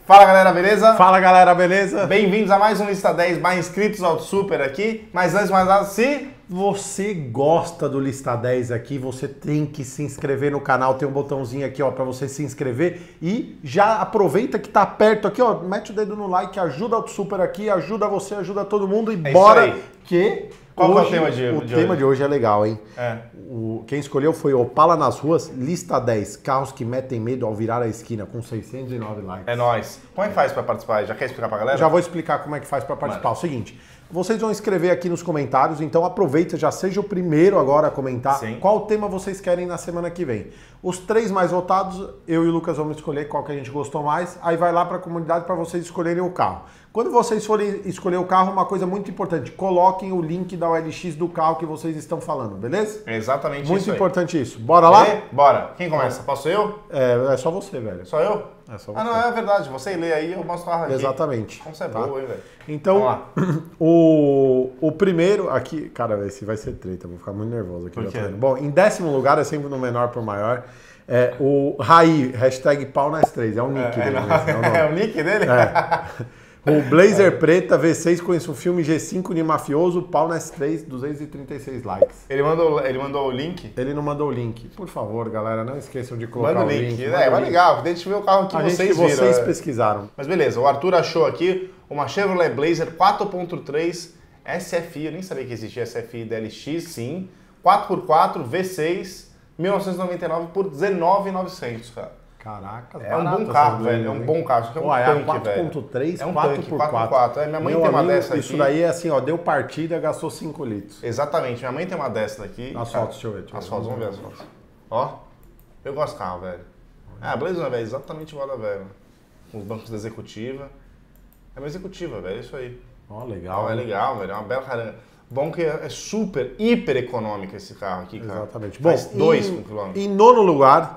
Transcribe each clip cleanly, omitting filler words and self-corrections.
Fala galera, beleza? Fala galera, beleza? Bem-vindos a mais um Lista 10 mais inscritos ao Super aqui. Mas antes de mais nada, se você gosta do Lista 10 aqui, você tem que se inscrever no canal. Tem um botãozinho aqui, ó, para você se inscrever. E já aproveita que tá perto aqui, ó. Mete o dedo no like, ajuda o Super aqui, ajuda você, ajuda todo mundo. E bora isso aí. Que... Qual hoje, é o tema de hoje? O tema de hoje é legal, hein? É. Quem escolheu foi Opala nas ruas, lista 10, carros que metem medo ao virar a esquina, com 609 likes. É nóis. Como é que faz pra participar? Já quer explicar pra galera? Já vou explicar como é que faz para participar. O seguinte, vocês vão escrever aqui nos comentários, então aproveita, já seja o primeiro agora a comentar. Sim. Qual tema vocês querem na semana que vem. Os 3 mais votados, eu e o Lucas vamos escolher qual que a gente gostou mais, aí vai lá para a comunidade para vocês escolherem o carro. Quando vocês forem escolher o carro, uma coisa muito importante, coloquem o link da OLX do carro que vocês estão falando, beleza? É exatamente Muito isso aí. importante isso. Bora lá? Bora. Quem começa? Posso eu? É só você, velho. Só eu? É só você. Ah, não, é verdade. Você lê aí, eu mostro o carro aqui. Exatamente. Como você é Tá? boa, hein, velho? Então, Vamos lá. o primeiro aqui, cara, esse vai ser treta, vou ficar muito nervoso aqui. Por quê? Bom, em 10º lugar, é sempre no menor por maior, é o Raí, hashtag pau nas 3, é o nick dele mesmo, é o nome. É o nick dele? O Blazer Preta V6 com esse filme G5 de mafioso, pau nas 3, 236 likes. Ele mandou o link? Ele não mandou o link. Por favor, galera, não esqueçam de colocar Manda o o link. link. Mas legal, deixa eu ver o carro que vocês viram. Vocês pesquisaram. Mas beleza, o Arthur achou aqui uma Chevrolet Blazer 4.3 SFI, eu nem sabia que existia SFI DLX, sim. 4x4 V6, 1999 por R$19.900, cara. Caraca, é um bom carro, velho. É um bom carro. Isso aqui é um tanque, velho. 4.3, é um 4x4. Minha mãe tem uma dessa aqui. Isso daí é assim, ó, deu partida, gastou 5 litros. Exatamente. Minha mãe tem uma dessa daqui. As fotos, deixa eu ver. As fotos, vamos ver as fotos. Ó, eu gosto de carro, velho. Ah, Blazer, velho, exatamente igual da velho. Com os bancos da executiva. É uma executiva, velho, é isso aí. Ó, legal. É legal, velho, é uma bela caranga. Bom que é super, hiper econômico esse carro aqui, cara. Exatamente. Faz Bom, 2 km. Em 9º lugar,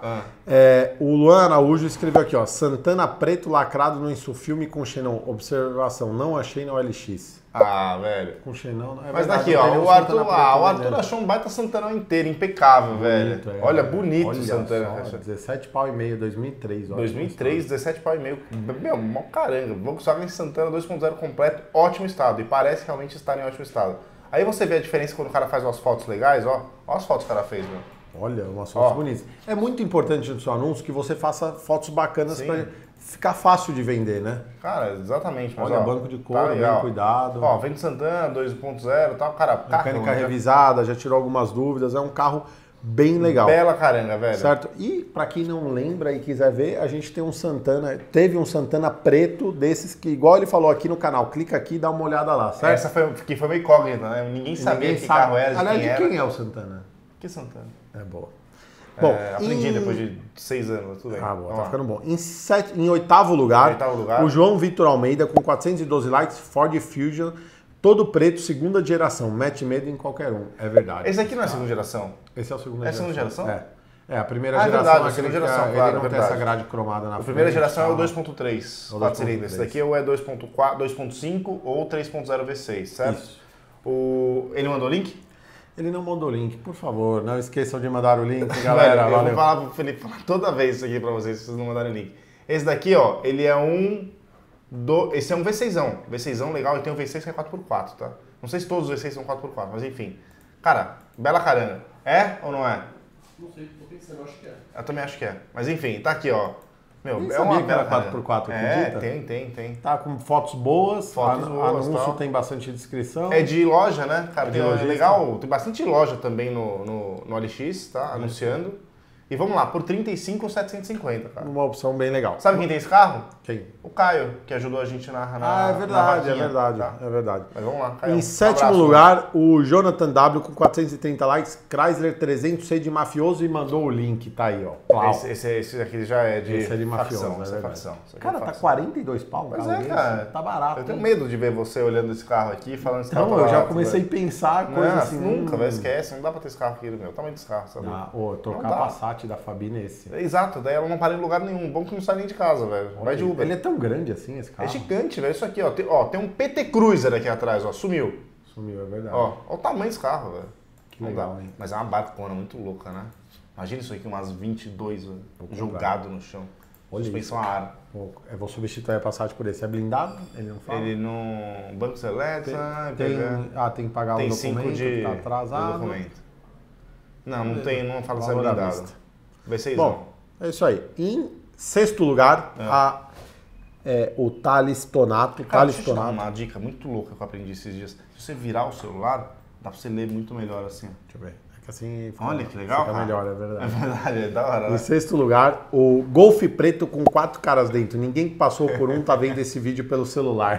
o Luan Araújo escreveu aqui, ó, Santana preto lacrado no Insufilme com xenon. Observação, não achei na OLX. Ah, velho. Com xenon, não é Mas verdade, daqui, ó, o Arthur né? achou um baita Santana inteiro, impecável, velho. Olha, bonito o Santana. Só, 17 pau e meio, 2003. Ó, 2003, 17 pau e meio. Meu, mó caranga. Volkswagen Santana 2.0 completo, ótimo estado. E parece realmente estar em ótimo estado. Aí você vê a diferença quando o cara faz umas fotos legais, ó. Olha as fotos que o cara fez, meu. Olha, umas fotos bonitas. É muito importante no seu anúncio que você faça fotos bacanas para ficar fácil de vender, né? Cara, exatamente. Mas, olha, ó, banco de couro, bem cuidado. Ó, vem de Santana, 2.0 e tal. Cara, mecânica revisada, já tirou algumas dúvidas. É um carro bem legal. Bela caranga, velho. Certo? E para quem não lembra e quiser ver, a gente tem um Santana, teve um Santana preto desses que, igual ele falou aqui no canal, clica aqui e dá uma olhada lá, certo? Essa foi uma incógnita, né? Ninguém sabia que carro era, Aliás, de quem é o Santana? Que Santana? É boa. Bom, aprendi depois de 6 anos, tudo bem. Ah, boa, tá ficando bom. Em 8º lugar, o João Vitor Almeida com 412 likes, Ford Fusion, todo preto, segunda geração, mete medo em qualquer um, é verdade. Esse aqui não é a segunda geração? Esse é o segunda geração. É a segunda geração? É a primeira geração. Verdade, a segunda geração, claro, ele não tem essa grade cromada na frente. A primeira geração é o 2.3, 4 cilindros. Esse daqui é 2.5 ou 3.0 V6, certo? Isso. Ele mandou o link? Ele não mandou o link, por favor, não esqueçam de mandar o link, galera. Velho, eu vou falar pro Felipe falar toda vez isso aqui pra vocês, se vocês não mandarem o link. Esse daqui, ó, ele é esse é um V6zão. V6zão legal, e tem um V6 que é 4x4, tá? Não sei se todos os V6 são 4x4, mas enfim. Cara, bela caranga. É ou não é? Não sei, tô pensando, acho que é. Eu também acho que é. Mas enfim, tá aqui, ó. Meu, Nem é uma sabia que era bela 4x4, acredita? Tem. Tá com fotos boas, Fotos boas, anúncio tal. tem bastante descrição. É de loja, né? Cara, de é lojista. legal, tem bastante loja também no OLX, tá? Anunciando. E vamos lá, por 35.750, cara. Uma opção bem legal. Sabe quem tem esse carro? Quem? O Caio, que ajudou a gente na é verdade, vaquinha, tá? é verdade. Mas vamos lá, Caio. Em 7º lugar, o Jonathan W com 430 likes, Chrysler 300C de mafioso e mandou o link, tá aí, ó. Plau. Esse aqui já é de Esse é de mafioso, facção, é essa é verdade. facção. Isso aqui Cara, é tá facção. 42 pau, Pois carro é, desse. cara. Tá barato. Eu tenho hein? medo de ver você olhando esse carro aqui e falando esse carro Então, tá eu já barato, comecei velho. a pensar coisa Não, assim. nunca, velho, esquece. Não dá pra ter esse carro aqui, meu. O tamanho desse carro, sabe? Trocar Não dá. Passat da Fabi nesse. Exato, daí ela não para em lugar nenhum. Bom que não sai nem de casa, velho. Vai de Uber. Ele é tão grande assim, esse carro. É gigante, velho. Isso aqui, ó. Tem um PT Cruiser aqui atrás, ó. Sumiu. Sumiu, é verdade. Ó, olha o tamanho desse carro, velho. Que Não legal, dá. hein? Mas é uma barcona muito louca, né? Imagina isso aqui, umas 22 comprar. jogado no chão. Olha suspensão a ar. Pô, eu vou substituir a Passat por esse. É blindado? Ele não fala? Ele não... Banco Seleta... tem que pagar tem o 5 documento, de tá atrasado. documento. Não tem, não fala se é Valor à blindado. vista. V6. Bom, é isso aí. Em sexto lugar, o Thales Tonato. Cara, Thales deixa eu te dar Tonato. uma dica muito louca que eu aprendi esses dias. Se você virar o celular, dá pra você ler muito melhor assim. Deixa eu ver. É que assim Olha que legal, fica cara. melhor, é É verdade. verdade, é da hora, Em né? sexto lugar, o Golf preto com 4 caras dentro. Ninguém que passou por um tá vendo esse vídeo pelo celular.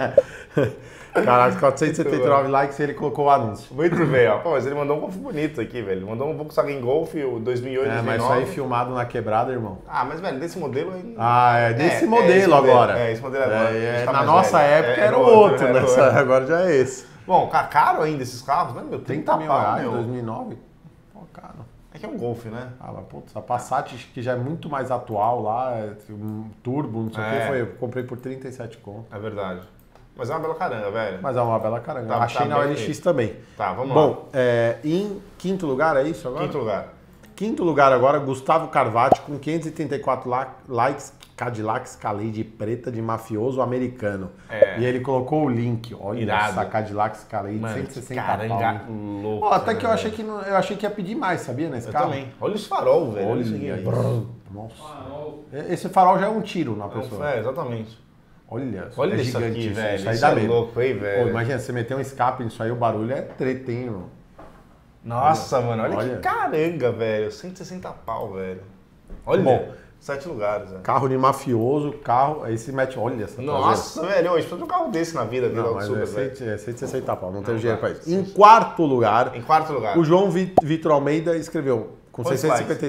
Caraca, 479 likes e ele colocou o anúncio. Muito bem, ó. Pô, mas ele mandou um Golf bonito aqui, velho. Ele mandou um Volkswagen Golf, o 2008, É, 2009. mas isso aí filmado na quebrada, irmão. Ah, mas, velho, desse modelo aí... Ah, é desse esse modelo agora. É, esse modelo agora. A gente tá na mais nossa velho. época era o outro, outro, era nessa, outro. agora já é esse. Bom, caro ainda esses carros, né, meu? 30 mil pau, reais, meu. 2009? Pô, caro. É que é um Golf, né? Ah, mas putz, a Passat que já é muito mais atual lá, um turbo, não sei o que, eu comprei por 37 conto. É verdade. Mas é uma bela caranga, velho. Mas é uma bela caranga. Tá- Achei tá na bem OLX feito. também. Tá, vamos lá. Bom, em quinto lugar, é isso agora? Quinto lugar. Quinto lugar agora, Gustavo Carvati com 584 likes, Cadillac Escalade preta de mafioso americano. É. E ele colocou o link. Olha Irado. essa Cadillac Escalade, Mano, 160 que pau. caranga hein? louco. Pô, até que eu né, achei velho? eu achei que ia pedir mais, sabia, nesse Eu carro? também. Olha os farol, velho. Olha isso aqui. isso. Nossa. Farol. Esse farol já é um tiro na pessoa. É, exatamente. Olha, Olha é isso gigante aqui, velho. Isso aí Isso dá é medo. louco, hein, Pô, velho. imagina, você meter um escape nisso aí, o barulho é treta, hein, irmão? Nossa, mano, olha olha. que caranga, velho. 160 pau, velho. Olha, Bom. 7 lugares, velho. Carro de mafioso, carro, aí se mete, olha essa traseira. Nossa, velho, hoje precisa de um carro desse na vida, Não, do mas Super, é velho. 160 pau, não tenho Não, dinheiro pra vai. isso. Em quarto lugar, Em quarto lugar. o João Vitor Almeida escreveu com Quantos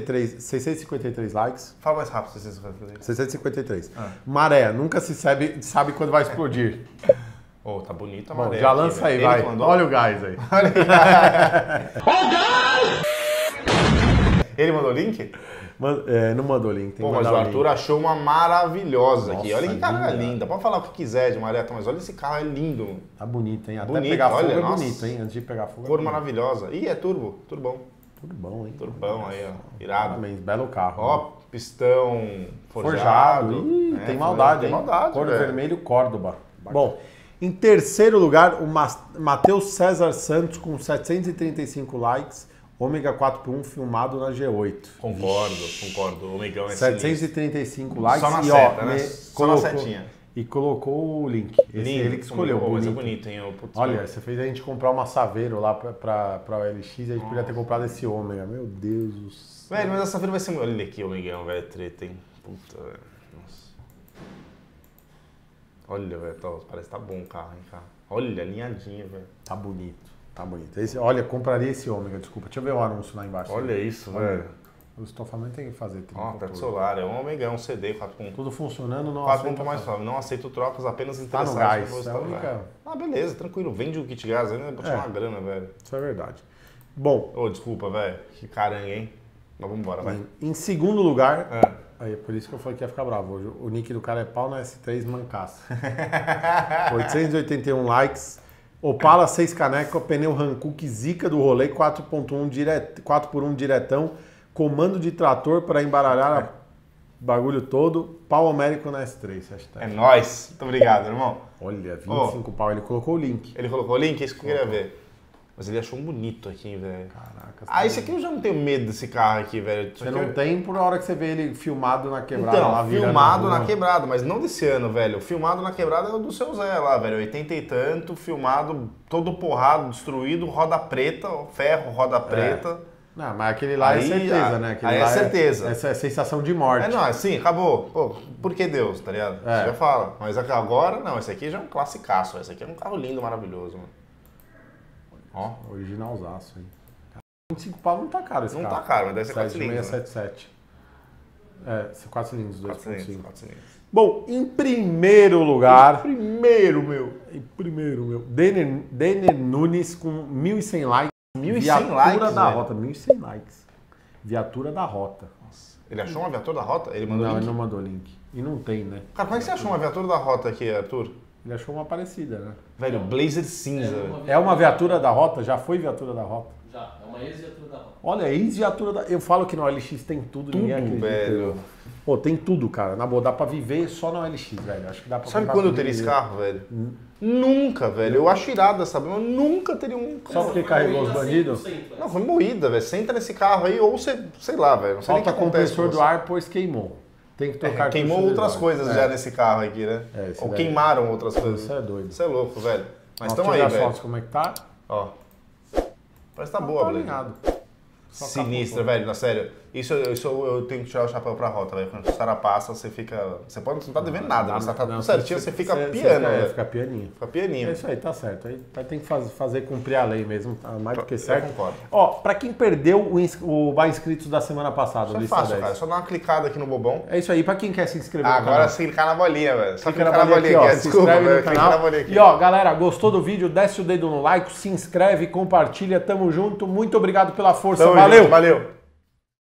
653 likes. Fala mais rápido, 653. 653. Maré, nunca se sabe quando vai explodir. Ô, tá bonito a Bom, maré já aqui, lança aí, velho. vai. Ele que mandou? Olha o gás aí. Ele mandou o link? Não mandou link, tem Pô, que mas mandar o o Arthur link. achou uma maravilhosa aqui. Nossa, Olha que carro linda. linda. Pode falar o que quiser de Mareta, mas olha esse carro, é lindo. Tá bonito, hein? Até Bonito, pegar fogo olha, é nossa. bonito, hein? Antes de pegar fogo Cor é bonito. maravilhosa. Ih, é turbo, turbão. Tudo bom, hein? Turbão aí, ó. Irado. Parabéns, belo carro. Ó, pistão Forjado. forjado. Ih, É, tem maldade, tem hein? maldade, Cor velho. vermelho Córdoba. Bom, em terceiro lugar, o Matheus César Santos com 735 likes, ômega 4x1 filmado na G8. Concordo. O Omegão é sinistro. 735 likes Só na e seta, ó, né? Só na setinha. E colocou o link. Esse Lindo. ele que escolheu. Pô, mas é bonito. bonito, hein? Putz, Olha, você fez a gente comprar uma Saveiro lá pra OLX e a gente podia ter comprado esse ômega. Meu Deus do céu. velho, mas essa feira vai ser... Olha aqui o Omegão, velho. Treta, hein? Puta, velho. Nossa. Olha, velho. Parece que tá bom o carro, hein, cara. Olha, alinhadinho, velho. Tá bonito. Tá bonito. Olha, compraria esse ômega, desculpa. Deixa eu ver o anúncio lá embaixo. Olha isso, Olha. velho. O estofamento tem que fazer trinco. Ó, teto tudo. solar. É um Omegão, CD, 4.1. Tudo funcionando, não 4.1 aceita mais fazer. suave. Não aceito trocas, apenas Tá interessados. no gás, no é a estado, única- velho. Ah, beleza, tranquilo. Vende o kit gás ainda pra tirar uma grana, velho. Isso é verdade. Bom, Ô, desculpa, velho. Que caranga, hein? Mas vamos embora, vai. em segundo lugar, É. aí é por isso que eu falei que ia ficar bravo. Hoje o nick do cara é pau na S3 mancaça. 881 likes. Opala 6 caneca, pneu Hankook zica do rolê, 4.1 4x1 diretão, comando de trator para embaralhar o bagulho todo, pau Américo na S3, hashtag. É nóis. Muito obrigado, irmão. Olha, 25 pau, ele colocou o link. Ele colocou o link, é isso que eu queria ver. Mas ele achou um bonito aqui, velho. Caraca. Ah, esse aqui eu já não tenho medo desse carro aqui, velho. Isso Você aqui não eu- tem por hora que você vê ele filmado na quebrada lá Então, virando filmado a rua. na quebrada, mas não desse ano, velho. Filmado na quebrada é o do seu Zé lá, velho. 80 e tanto, filmado todo porrado, destruído, roda preta, ferro, roda preta. Não, mas aquele lá é Aí, certeza, né? Aquele aí é lá certeza. Essa é sensação de morte. É, não, assim, acabou. Pô, por que Deus, tá ligado? É. Você já fala. Mas agora, não, esse aqui já é um classicaço. Esse aqui é um carro lindo, maravilhoso, mano. Ó, Originalzaço, hein? 25 pau não tá caro esse não carro. tá caro, mas deve ser 4 cilindros, né? 677. É, 4 cilindros, 4 cilindros, 2.5. 4 cilindros. Bom, em primeiro lugar... Primeiro, meu. Denner Nunes com 1.100 likes. 1.100 Viatura likes, da velho. Rota, 1.100 likes. Viatura da Rota. Ele achou uma viatura da Rota? Ele mandou Não, link? ele não mandou link. E não tem, né? Cara, como é que você achou uma viatura da Rota aqui, Arthur? Ele achou uma parecida, né? Velho, Blazer cinza. É uma viatura da Rota? Já foi viatura da Rota? Já, é uma ex-viatura da Rota. Olha, ex-viatura da... Eu falo que na OLX tem tudo, ninguém acredita. velho. Pô, tem tudo, cara. Na boa, dá pra viver só na OLX, velho. Acho que dá pra Sabe comprar quando eu tudo teria e esse viver. carro, velho? Nunca, velho. Eu acho irado essa, mas eu nunca teria um Só carro. porque carregou os bandidos? Não, foi moída, velho. Senta nesse carro aí, ou você, sei lá, velho. Não sei nem o Falta que acontece compressor com do você. ar, pois queimou. Tem que trocar Queimou cartucho de outras ar. coisas É. já nesse carro aqui, né? É, esse Ou daí. queimaram outras coisas. Isso é doido. Isso é louco, velho. Mas Nossa, estamos aí, deixa eu ver as velho. fotos como é que tá. Ó. Parece que tá boa, Tá Blade. alinhado. Só Sinistra, velho, na sério. Isso eu tenho que tirar o chapéu pra Rota, velho. Quando o cara passa, você fica. Você pode não tá devendo nada, mas tá tudo certinho, você fica piano, velho. Fica pianinho. Fica pianinho. É isso aí, tá certo. Aí vai ter que fazer cumprir a lei mesmo, tá mais do que Eu certo. concordo. Ó, pra quem perdeu o Mais Inscritos da semana passada, Isso é lista fácil, 10. cara. É só dar uma clicada aqui no bobão. É isso aí, pra quem quer se inscrever no Agora canal. você clicar na bolinha, velho. Só Clica clicar na na bolinha bolinha aqui, ó, aqui. se Desculpa, inscreve velho. no Clica canal. na bolinha aqui. E ó, galera, gostou do vídeo? Desce o dedo no like, se inscreve, compartilha, tamo junto. Muito obrigado pela força, Tamo valeu! junto, valeu.